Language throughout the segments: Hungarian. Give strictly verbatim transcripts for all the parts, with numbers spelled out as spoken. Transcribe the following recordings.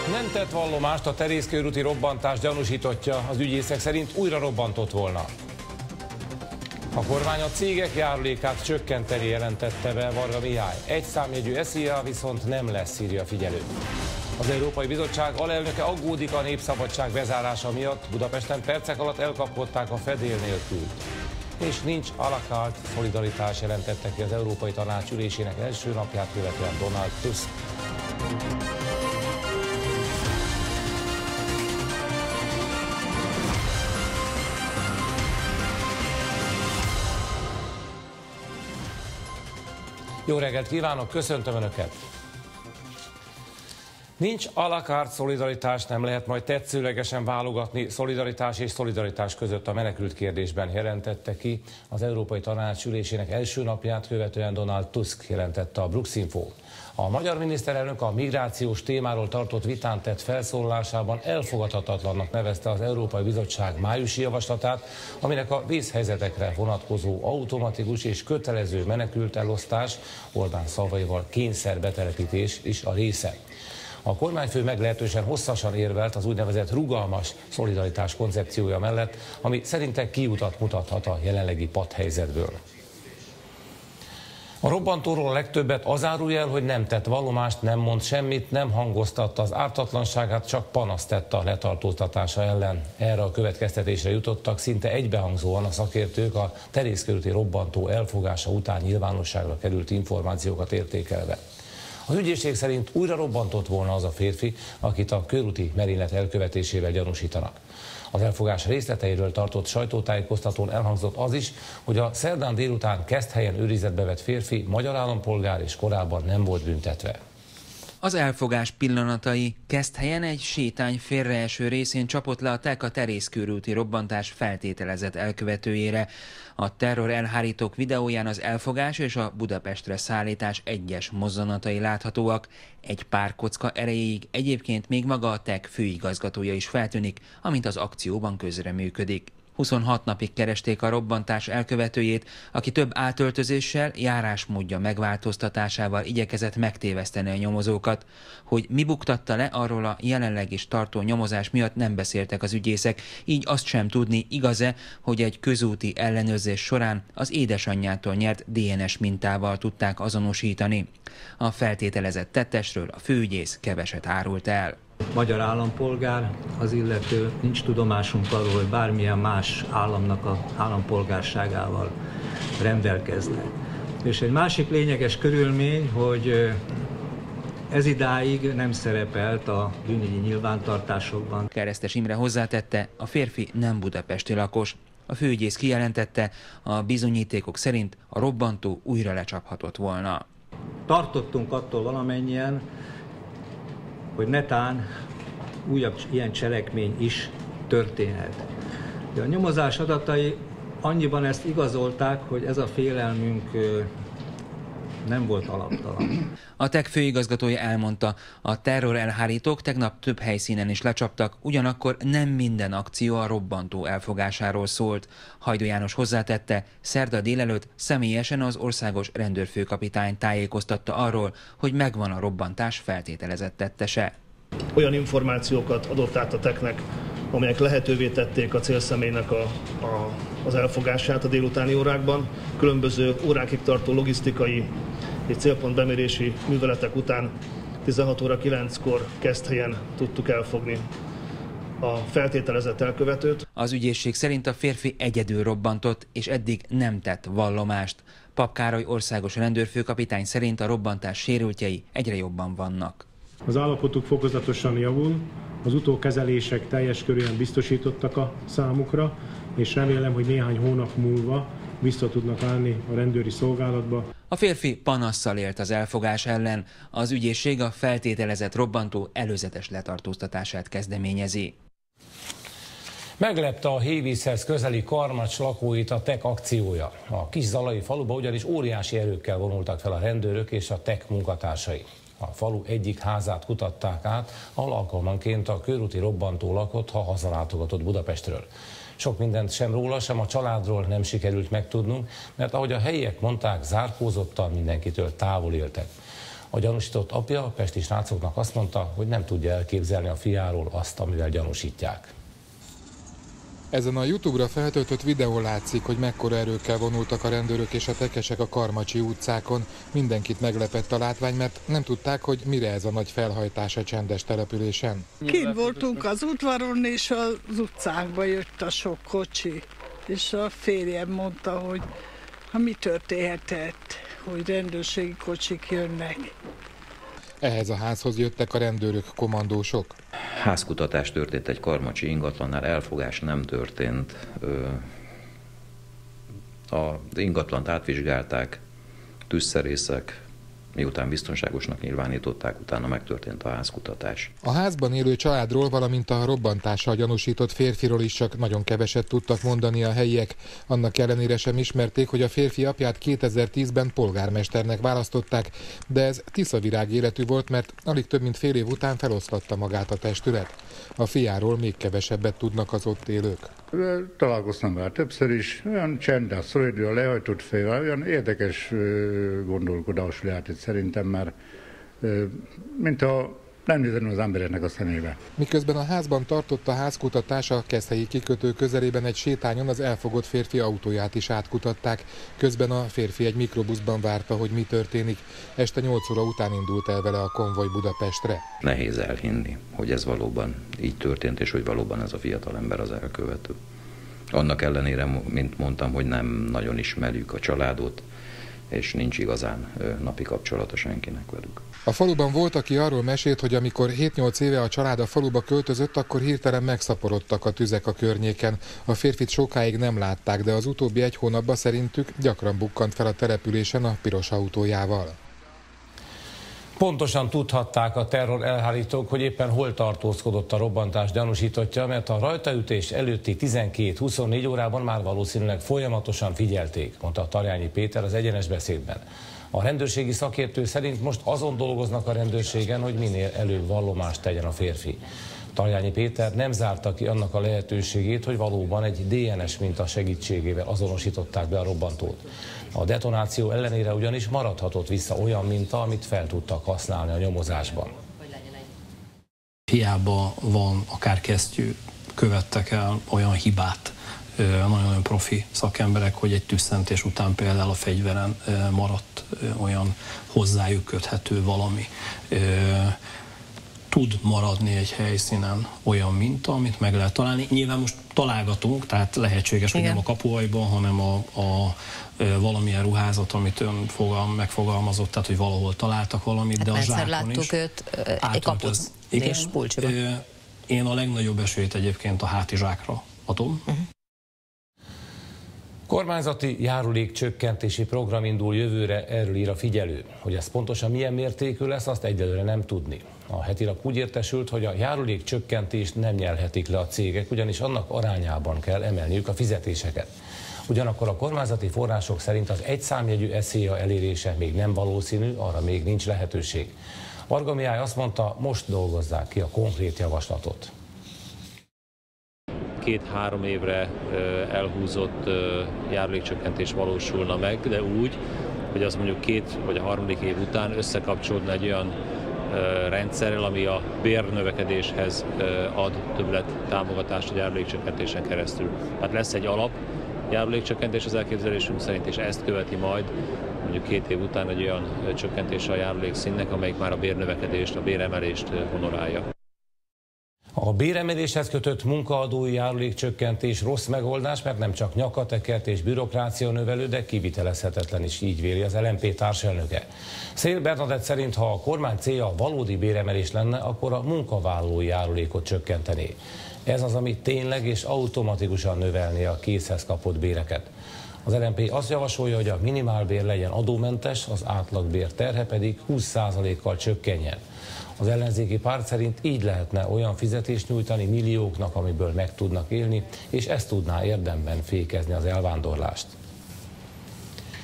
Nem tett vallomást, a Terészkőúti robbantás gyanúsítottja, az ügyészek szerint újra robbantott volna. A kormány a cégek járulékát csökkenteni jelentette be Varga Mihály. Egy számjegyű es zé á viszont nem lesz, írja a Figyelő. Az Európai Bizottság alelnöke aggódik a népszabadság bezárása miatt. Budapesten percek alatt elkapkodták a fedél nélkül. És nincs à la carte szolidaritás, jelentette ki az Európai Tanács ülésének első napját követően Donald Tusk. Jó reggelt kívánok, köszöntöm Önöket! Nincs à la carte szolidaritás, nem lehet majd tetszőlegesen válogatni szolidaritás és szolidaritás között a menekült kérdésben, jelentette ki az Európai Tanács ülésének első napját követően Donald Tusk, jelentette a Brooks-Info. A magyar miniszterelnök a migrációs témáról tartott vitán tett felszólalásában elfogadhatatlannak nevezte az Európai Bizottság májusi javaslatát, aminek a vészhelyzetekre vonatkozó automatikus és kötelező menekült elosztás, Orbán szavaival kényszerbetelepítés is a része. A kormányfő meglehetősen hosszasan érvelt az úgynevezett rugalmas szolidaritás koncepciója mellett, ami szerinte kiutat mutathat a jelenlegi patthelyzetből. A robbantóról a legtöbbet az árulja el, hogy nem tett vallomást, nem mond semmit, nem hangoztatta az ártatlanságát, csak panaszt tett a letartóztatása ellen. Erre a következtetésre jutottak szinte egybehangzóan a szakértők a Terészkőúti robbantó elfogása után nyilvánosságra került információkat értékelve. Az ügyészség szerint újra robbantott volna az a férfi, akit a körúti merénylet elkövetésével gyanúsítanak. Az elfogás részleteiről tartott sajtótájékoztatón elhangzott az is, hogy a szerdán délután Keszthelyen őrizetbe vett férfi magyar állampolgár és korábban nem volt büntetve. Az elfogás pillanatai. Keszthelyen egy sétány félreeső részén csapott le a tek a Terészkőúti robbantás feltételezett elkövetőjére. A terror elhárítók videóján az elfogás és a Budapestre szállítás egyes mozzanatai láthatóak. Egy pár kocka erejéig egyébként még maga a tek főigazgatója is feltűnik, amint az akcióban közreműködik. huszonhat napig keresték a robbantás elkövetőjét, aki több átöltözéssel, járásmódja megváltoztatásával igyekezett megtéveszteni a nyomozókat. Hogy mi buktatta le, arról a jelenleg is tartó nyomozás miatt nem beszéltek az ügyészek, így azt sem tudni, igaz-e, hogy egy közúti ellenőrzés során az édesanyjától nyert dé en es mintával tudták azonosítani. A feltételezett tettesről a főügyész keveset árult el. Magyar állampolgár, az illető, nincs tudomásunk arról, hogy bármilyen más államnak a állampolgárságával rendelkezne. És egy másik lényeges körülmény, hogy ez idáig nem szerepelt a bűnügyi nyilvántartásokban. Keresztes Imre hozzátette, a férfi nem budapesti lakos. A főügyész kijelentette, a bizonyítékok szerint a robbantó újra lecsaphatott volna. Tartottunk attól valamennyien, hogy netán újabb ilyen cselekmény is történhet. De a nyomozás adatai annyiban ezt igazolták, hogy ez a félelmünk nem volt alaptalan. A tek főigazgatója elmondta, a terror elhárítók tegnap több helyszínen is lecsaptak, ugyanakkor nem minden akció a robbantó elfogásáról szólt. Hajdú János hozzátette, szerda délelőtt személyesen az országos rendőrfőkapitány tájékoztatta arról, hogy megvan a robbantás feltételezett tettese. Olyan információkat adott át a teknek, amelyek lehetővé tették a célszemélynek a, a, az elfogását a délutáni órákban. Különböző órákig tartó logisztikai és célpontbemérési műveletek után tizenhat óra kilenckor Keszthelyen tudtuk elfogni a feltételezett elkövetőt. Az ügyészség szerint a férfi egyedül robbantott, és eddig nem tett vallomást. Papp Károly országos rendőrfőkapitány szerint a robbantás sérültjei egyre jobban vannak. Az állapotuk fokozatosan javul, az utókezelések teljes körűen biztosítottak a számukra, és remélem, hogy néhány hónap múlva vissza tudnak állni a rendőri szolgálatba. A férfi panasszal élt az elfogás ellen, az ügyészség a feltételezett robbantó előzetes letartóztatását kezdeményezi. Meglepte a Hévízhez közeli Karmacs lakóit a tek akciója. A Kis-Zalai faluba ugyanis óriási erőkkel vonultak fel a rendőrök és a tek munkatársai. A falu egyik házát kutatták át, ahol alkalmanként a körúti robbantó lakott, ha hazalátogatott Budapestről. Sok mindent sem róla, sem a családról nem sikerült megtudnunk, mert ahogy a helyiek mondták, zárkózottan mindenkitől távol éltek. A gyanúsított apja a pesti srácoknak azt mondta, hogy nem tudja elképzelni a fiáról azt, amivel gyanúsítják. Ezen a YouTube-ra feltöltött videón látszik, hogy mekkora erőkkel vonultak a rendőrök és a tekesek a Karmacsi utcákon. Mindenkit meglepett a látvány, mert nem tudták, hogy mire ez a nagy felhajtás a csendes településen. Kint voltunk az udvaron, és az utcánkba jött a sok kocsi, és a férjem mondta, hogy ha mi történhetett, hogy rendőrségi kocsik jönnek. Ehhez a házhoz jöttek a rendőrök, kommandósok. Házkutatás történt egy karmacsi ingatlannál, elfogás nem történt. Az ingatlant átvizsgálták, tűzszerészek, miután biztonságosnak nyilvánították, utána megtörtént a házkutatás. A házban élő családról, valamint a robbantással gyanúsított férfiról is csak nagyon keveset tudtak mondani a helyiek. Annak ellenére sem ismerték, hogy a férfi apját kétezer-tízben polgármesternek választották, de ez tiszavirág életű volt, mert alig több mint fél év után feloszlatta magát a testület. A fiáról még kevesebbet tudnak az ott élők. Találkoztam vele többször is, olyan csendes, szolid, a lehajtott fejvel, olyan érdekes gondolkodás lehetett szerintem, mert mint a nem nézni az embereknek a szemébe. Miközben a házban tartott a házkutatás, a Keszthelyi kikötő közelében egy sétányon az elfogott férfi autóját is átkutatták. Közben a férfi egy mikrobuszban várta, hogy mi történik. Este nyolc óra után indult el vele a konvoj Budapestre. Nehéz elhinni, hogy ez valóban így történt, és hogy valóban ez a fiatalember az elkövető. Annak ellenére, mint mondtam, hogy nem nagyon ismerjük a családot, és nincs igazán napi kapcsolata senkinek velük. A faluban volt, aki arról mesélt, hogy amikor hét-nyolc éve a család a faluba költözött, akkor hirtelen megszaporodtak a tüzek a környéken. A férfit sokáig nem látták, de az utóbbi egy hónapban szerintük gyakran bukkant fel a településen a piros autójával. Pontosan tudhatták a terror elhárítók, hogy éppen hol tartózkodott a robbantás gyanúsítottja, mert a rajtaütés előtti tizenkét-huszonnégy órában már valószínűleg folyamatosan figyelték, mondta Tarjányi Péter az Egyenes Beszédben. A rendőrségi szakértő szerint most azon dolgoznak a rendőrségen, hogy minél előbb vallomást tegyen a férfi. Tarjányi Péter nem zárta ki annak a lehetőségét, hogy valóban egy dé en es minta segítségével azonosították be a robbantót. A detonáció ellenére ugyanis maradhatott vissza olyan minta, amit fel tudtak használni a nyomozásban. Hiába van akár kesztyű, követtek el olyan hibát, nagyon-nagyon profi szakemberek, hogy egy tüsszentés után például a fegyveren maradt olyan hozzájuk köthető valami. Tud maradni egy helyszínen olyan minta, amit meg lehet találni. Nyilván most találgatunk, tehát lehetséges, hogy nem a kapuajban, hanem a, a valamilyen ruházat, amit ön fogal, megfogalmazott, tehát hogy valahol találtak valamit, hát de a zsákon láttuk is. őt egy kaput és pulcsiba. Én a legnagyobb esélyt egyébként a hátizsákra adom. Uh-huh. Kormányzati járulékcsökkentési program indul jövőre, erről ír a Figyelő. Hogy ez pontosan milyen mértékű lesz, azt egyelőre nem tudni. A hetilap úgy értesült, hogy a járulékcsökkentést nem nyelhetik le a cégek, ugyanis annak arányában kell emelniük a fizetéseket. Ugyanakkor a kormányzati források szerint az egyszámjegyű eszéja elérése még nem valószínű, arra még nincs lehetőség. Varga Mihály azt mondta, most dolgozzák ki a konkrét javaslatot. Két-három évre elhúzott járulékcsökkentés valósulna meg, de úgy, hogy az mondjuk két vagy a harmadik év után összekapcsolódna egy olyan rendszerrel, ami a bérnövekedéshez ad többlet támogatást a járulékcsökkentésen keresztül. Tehát lesz egy alap járulékcsökkentés az elképzelésünk szerint, és ezt követi majd mondjuk két év után egy olyan csökkentés a járulékszínnek, amelyik már a bérnövekedést, a béremelést honorálja. A béremeléshez kötött munkaadói járulékcsökkentés rossz megoldás, mert nem csak nyakatekert és bürokrácia növelő, de kivitelezhetetlen is, így véli az el em pé társelnöke. Szél Bernadett szerint, ha a kormány célja a valódi béremelés lenne, akkor a munkavállalói járulékot csökkentené. Ez az, ami tényleg és automatikusan növelné a készhez kapott béreket. Az el em pé azt javasolja, hogy a minimálbér legyen adómentes, az átlagbér terhe pedig húsz százalékkal csökkenjen. Az ellenzéki párt szerint így lehetne olyan fizetést nyújtani millióknak, amiből meg tudnak élni, és ez tudná érdemben fékezni az elvándorlást.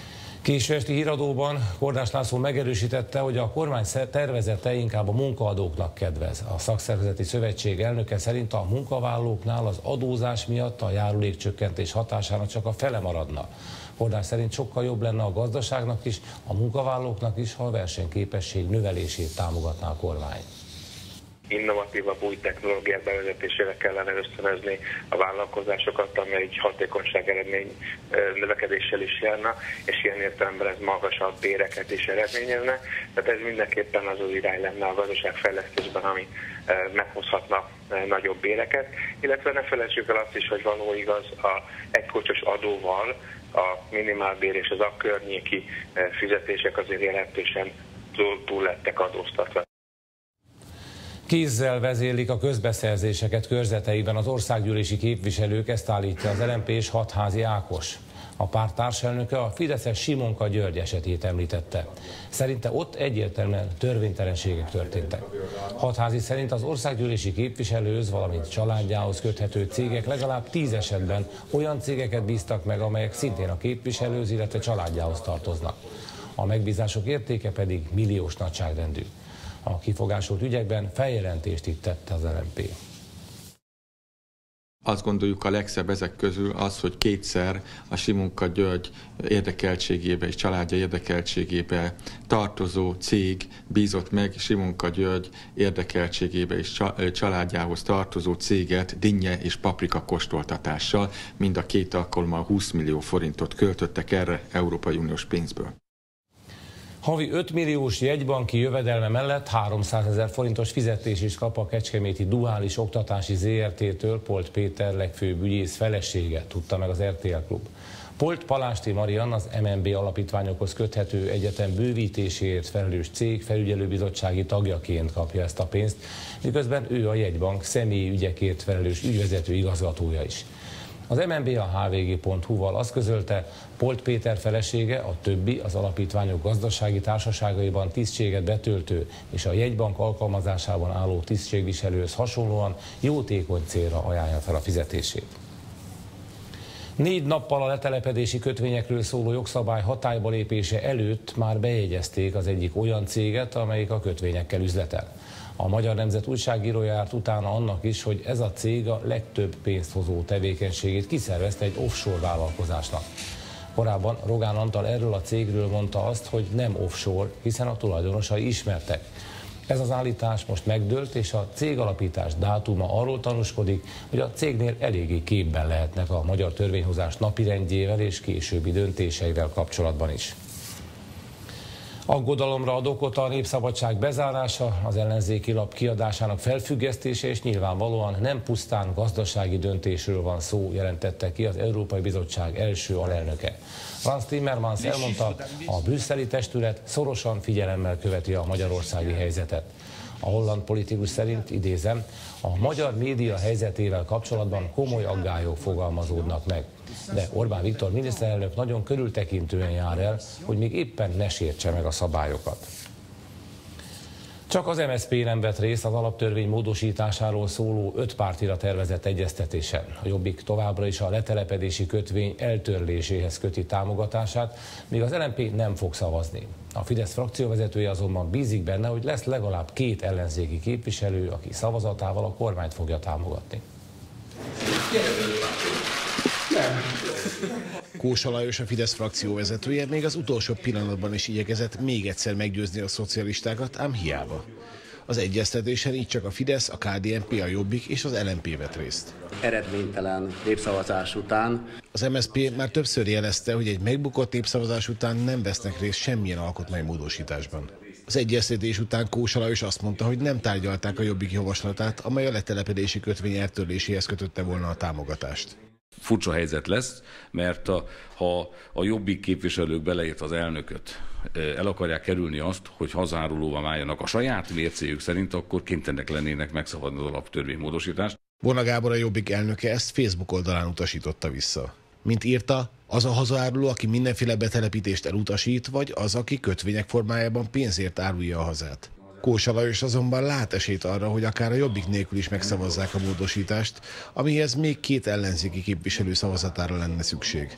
Késő esti híradóban Kordás László megerősítette, hogy a kormány tervezete inkább a munkaadóknak kedvez. A Szakszervezeti Szövetség elnöke szerint a munkavállalóknál az adózás miatt a járulékcsökkentés hatásának csak a fele maradna. Kordás szerint sokkal jobb lenne a gazdaságnak is, a munkavállalóknak is, ha a versenyképesség növelését támogatná a kormány. Innovatívabb új technológiák bevezetésére kellene ösztönözni a vállalkozásokat, amely egy hatékonyság eredmény növekedéssel is járna, és ilyen értelemben ez magasabb béreket is eredményezne. Tehát ez mindenképpen az az irány lenne a gazdaságfejlesztésben, ami meghozhatna nagyobb béreket. Illetve ne felejtsük el azt is, hogy való igaz, a egykulcsos adóval a minimálbér és az a környéki fizetések azért jelentősen túl, túl lettek adóztatva. Kézzel vezérlik a közbeszerzéseket körzeteiben az országgyűlési képviselők, ezt állítja az el em pés Hatházi Ákos. A párt társelnöke a fideszes Simonka György esetét említette. Szerinte ott egyértelműen törvénytelenségek történtek. Hatházi szerint az országgyűlési képviselőhöz, valamint családjához köthető cégek legalább tíz esetben olyan cégeket bíztak meg, amelyek szintén a képviselőhöz, illetve családjához tartoznak. A megbízások értéke pedig milliós nagyságrendű. A kifogásolt ügyekben feljelentést itt tette az el em pé. Azt gondoljuk, a legszebb ezek közül az, hogy kétszer a Simonka György érdekeltségébe és családja érdekeltségébe tartozó cég bízott meg Simonka György érdekeltségébe és családjához tartozó céget dinnye és paprika kóstoltatással. Mind a két alkalommal húsz millió forintot költöttek erre Európai Uniós pénzből. Havi öt milliós jegybanki jövedelme mellett háromszázezer forintos fizetés is kap a kecskeméti Duális Oktatási zé er té-től Polt Péter legfőbb ügyész felesége, tudta meg az er té el Klub. Polt Palásti Marian az em en bé alapítványokhoz köthető egyetem bővítéséért felelős cég felügyelőbizottsági tagjaként kapja ezt a pénzt, miközben ő a jegybank személyi ügyekért felelős ügyvezető igazgatója is. Az em en bé a há vé gé pont hú-val azt közölte, Polt Péter felesége, a többi az alapítványok gazdasági társaságaiban tisztséget betöltő és a jegybank alkalmazásában álló tisztségviselőhöz hasonlóan jótékony célra ajánlja fel a fizetését. Négy nappal a letelepedési kötvényekről szóló jogszabály hatályba lépése előtt már bejegyezték az egyik olyan céget, amelyik a kötvényekkel üzletel. A Magyar Nemzet újságírója járt utána annak is, hogy ez a cég a legtöbb pénzt hozó tevékenységét kiszervezte egy offshore vállalkozásnak. Korábban Rogán Antal erről a cégről mondta azt, hogy nem offshore, hiszen a tulajdonosai ismertek. Ez az állítás most megdőlt, és a cégalapítás dátuma arról tanúskodik, hogy a cégnél eléggé képben lehetnek a magyar törvényhozás napirendjével és későbbi döntéseivel kapcsolatban is. Aggodalomra ad okot a Népszabadság bezárása, az ellenzéki lap kiadásának felfüggesztése, és nyilvánvalóan nem pusztán gazdasági döntésről van szó, jelentette ki az Európai Bizottság első alelnöke. Franz Timmermans elmondta, a brüsszeli testület szorosan figyelemmel követi a magyarországi helyzetet. A holland politikus szerint, idézem, a magyar média helyzetével kapcsolatban komoly aggályok fogalmazódnak meg. De Orbán Viktor miniszterelnök nagyon körültekintően jár el, hogy még éppen ne sértse meg a szabályokat. Csak az em es zé pé nem vett részt az alaptörvény módosításáról szóló öt pártira tervezett egyeztetésen. A Jobbik továbbra is a letelepedési kötvény eltörléséhez köti támogatását, míg az el em pé nem fog szavazni. A Fidesz frakcióvezetője azonban bízik benne, hogy lesz legalább két ellenzéki képviselő, aki szavazatával a kormányt fogja támogatni. Kósa Lajos, a Fidesz frakcióvezetője még az utolsó pillanatban is igyekezett még egyszer meggyőzni a szocialistákat, ám hiába. Az egyeztetésen így csak a Fidesz, a ká dé en pé, a Jobbik és az el em pé vett részt. Eredménytelen népszavazás után az em es zé pé már többször jelezte, hogy egy megbukott népszavazás után nem vesznek részt semmilyen alkotmánymódosításban. Az egyeztetés után Kósa Lajos azt mondta, hogy nem tárgyalták a Jobbik javaslatát, amely a letelepedési kötvény eltörléséhez kötötte volna a támogatást. Furcsa helyzet lesz, mert a, ha a Jobbik képviselők beleért az elnököt el akarják kerülni azt, hogy hazárulóvá váljanak a saját mércéjük szerint, akkor kénytelenek lennének megszavazni az alaptörvénymódosítást. Bona Gábor, a Jobbik elnöke ezt Facebook oldalán utasította vissza. Mint írta, az a hazáruló, aki mindenféle betelepítést elutasít, vagy az, aki kötvények formájában pénzért árulja a hazát. Kósa Lajos azonban lát esélyt arra, hogy akár a Jobbik nélkül is megszavazzák a módosítást, amihez még két ellenzéki képviselő szavazatára lenne szükség. A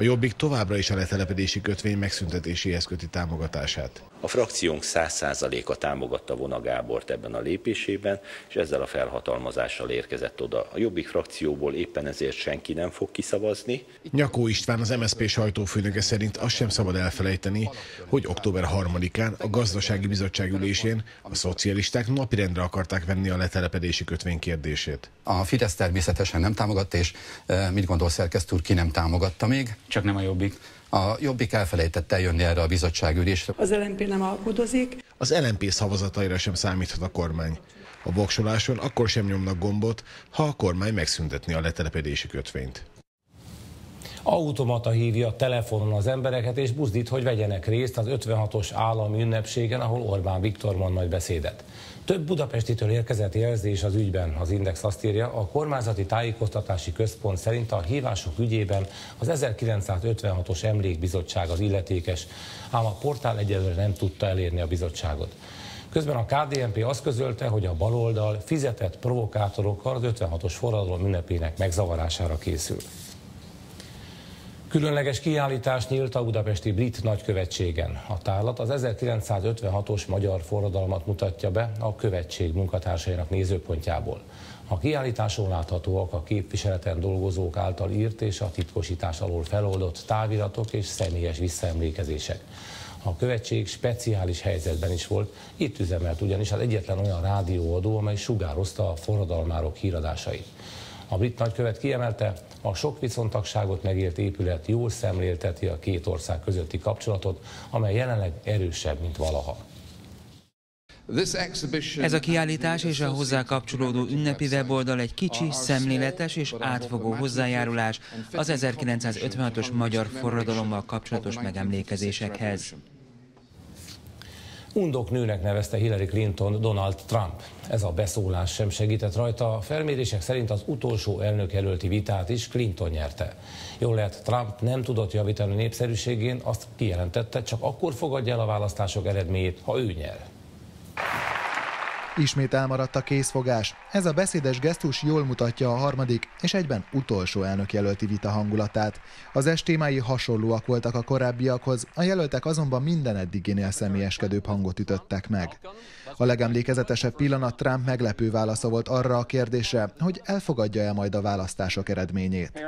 A Jobbik továbbra is a letelepedési kötvény megszüntetéséhez köti támogatását. A frakciónk száz százaléka támogatta Vona Gábort ebben a lépésében, és ezzel a felhatalmazással érkezett oda. A Jobbik frakcióból éppen ezért senki nem fog kiszavazni. Nyakó István, az em es zé pé sajtófőnöke szerint azt sem szabad elfelejteni, hogy október harmadikán a gazdasági bizottság ülésén a szocialisták napirendre akarták venni a letelepedési kötvény kérdését. A Fidesz természetesen nem támogatta, és mit gondol szerkesztő úr, ki nem támogatta még? Csak nem a Jobbik. A Jobbik elfelejtett eljönni erre a bizottságülésre. Az el em pé nem alkudozik. Az el em pé szavazataira sem számíthat a kormány. A voksoláson akkor sem nyomnak gombot, ha a kormány megszüntetni a letelepedési kötvényt. Automata hívja telefonon az embereket és buzdít, hogy vegyenek részt az ötvenhatos állami ünnepségen, ahol Orbán Viktor mond majd beszédet. Több budapestitől érkezett jelzés az ügyben, az Index azt írja, a kormányzati tájékoztatási központ szerint a hívások ügyében az ezerkilencszázötvenhatos emlékbizottság az illetékes, ám a portál egyelőre nem tudta elérni a bizottságot. Közben a ká dé en pé azt közölte, hogy a baloldal fizetett provokátorokkal az ötvenhatos forradalom ünnepének megzavarására készül. Különleges kiállítás nyílt a budapesti brit nagykövetségen. A tárlat az ezerkilencszázötvenhatos magyar forradalmat mutatja be a követség munkatársainak nézőpontjából. A kiállításon láthatóak a képviseleten dolgozók által írt és a titkosítás alól feloldott táviratok és személyes visszaemlékezések. A követség speciális helyzetben is volt, itt üzemelt ugyanis az egyetlen olyan rádióadó, amely sugározta a forradalmárok híradásait. A brit nagykövet kiemelte, a sok viszontagságot megért épület jól szemlélteti a két ország közötti kapcsolatot, amely jelenleg erősebb, mint valaha. Ez a kiállítás és a hozzá kapcsolódó ünnepi weboldal egy kicsi, szemléletes és átfogó hozzájárulás az ezerkilencszázötvenhatos magyar forradalommal kapcsolatos megemlékezésekhez. Undok nőnek nevezte Hillary Clinton Donald Trump. Ez a beszólás sem segített rajta, a felmérések szerint az utolsó elnökjelölti vitát is Clinton nyerte. Jól lehet, Trump nem tudott javítani népszerűségén, azt kijelentette, csak akkor fogadja el a választások eredményét, ha ő nyer. Ismét elmaradt a készfogás. Ez a beszédes gesztus jól mutatja a harmadik és egyben utolsó elnökjelölti vita hangulatát. Az es témái hasonlóak voltak a korábbiakhoz, a jelöltek azonban minden eddiginél személyeskedőbb hangot ütöttek meg. A legemlékezetesebb pillanat Trump meglepő válasza volt arra a kérdésre, hogy elfogadja-e majd a választások eredményét.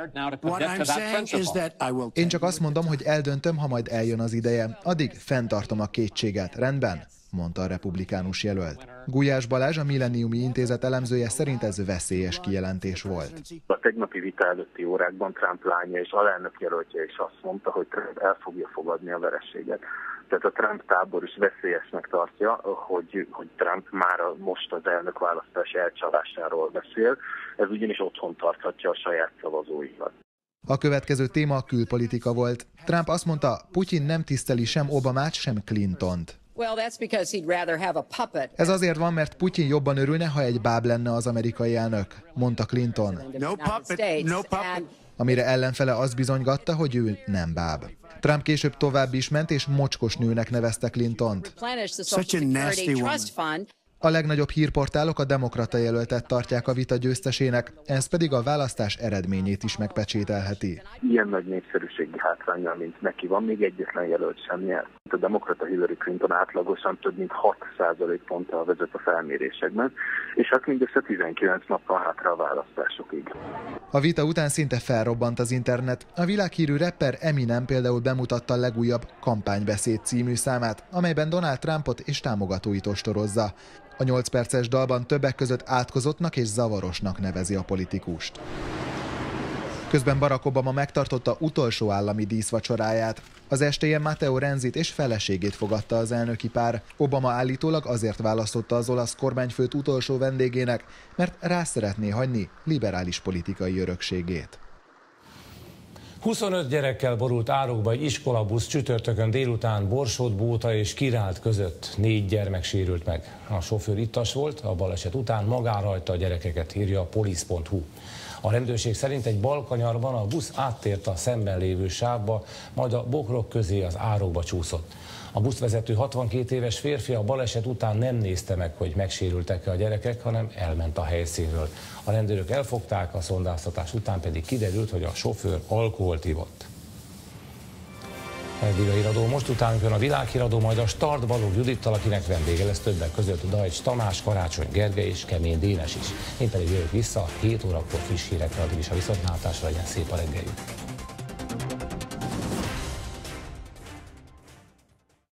Én csak azt mondom, hogy eldöntöm, ha majd eljön az ideje. Addig fenntartom a kétséget. Rendben? Mondta a republikánus jelölt. Gulyás Balázs, a Millenniumi Intézet elemzője szerint ez veszélyes kijelentés volt. A tegnapi vita előtti órákban Trump lánya és alelnök jelöltje is azt mondta, hogy Trump el fogja fogadni a vereséget. Tehát a Trump tábor is veszélyesnek tartja, hogy, hogy Trump már most az elnökválasztás elcsalásáról beszél, ez ugyanis otthon tarthatja a saját szavazóikat. A következő téma a külpolitika volt. Trump azt mondta, Putyin nem tiszteli sem Obamát, sem Clintont. Ez azért van, mert Putyin jobban örülne, ha egy báb lenne az amerikai elnök, mondta Clinton. No puppet, no puppet. Amire ellenfele azt bizonygatta, hogy ő nem báb. Trump később tovább is ment, és mocskos nőnek nevezte Clintont. A legnagyobb hírportálok a demokrata jelöltet tartják a vita győztesének, ez pedig a választás eredményét is megpecsételheti. Ilyen nagy népszerűségi hátránnyal, mint neki van, még egyetlen jelölt sem nyert. A demokrata Hillary Clinton átlagosan több mint hat százalékponttal vezet a felmérésekben, és hát mindössze tizenkilenc nappal hátra a választásokig. A vita után szinte felrobbant az internet. A világhírű rapper Eminem például bemutatta a legújabb Kampánybeszéd című számát, amelyben Donald Trumpot és támogatóit ostorozza. A nyolc perces dalban többek között átkozottnak és zavarosnak nevezi a politikust. Közben Barack Obama megtartotta utolsó állami díszvacsoráját. Az estélyen Matteo Renzit és feleségét fogadta az elnöki pár. Obama állítólag azért választotta az olasz kormányfőt utolsó vendégének, mert rá szeretné hagyni liberális politikai örökségét. huszonöt gyerekkel borult árokba egy iskolabusz csütörtökön délután Borsod-Bóta és Királt között. Négy gyermek sérült meg. A sofőr ittas volt, a baleset után magára hagyta a gyerekeket, írja a polisz pont hu. A rendőrség szerint egy balkanyarban a busz áttért a szemben lévő sávba, majd a bokrok közé az árokba csúszott. A buszvezető hatvankét éves férfi a baleset után nem nézte meg, hogy megsérültek-e a gyerekek, hanem elment a helyszínről. A rendőrök elfogták, a szondáztatás után pedig kiderült, hogy a sofőr alkoholt ivott. Eddig a híradó, most utánunk jön a világhíradó, majd a Start Balogh Judittal, akinek vendége lesz többek között Dajcs Tamás, Karácsony Gergely és Kemény Dénes is. Én pedig jövök vissza hét órakor friss hírekre, addig is a viszontlátásra, legyen szép a reggeljük.